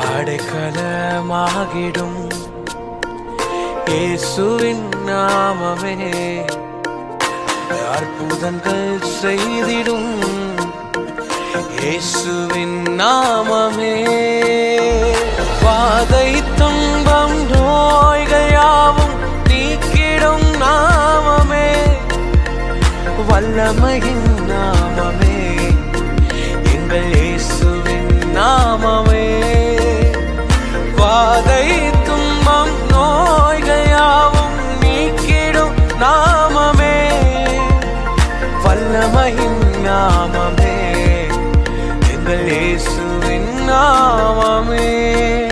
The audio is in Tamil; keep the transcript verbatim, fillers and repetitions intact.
அடைக்கலமாகிடும் இயேசுவின் நாமமே அற்புதங்கள் செய்திடும் இயேசுவின் நாமமே வாதை துன்பம் நோய்கள் யாவும் நீக்கிடும் நாமமே வல்லமையின் நாமமே எங்கள் இயேசுவின் நாமமே வாதை துன்பம் நோய்கள் யாவும் நீக்கிடும் நாமமே வல்லமையின் நாமமே எங்கள் இயேசுவின் நாமமே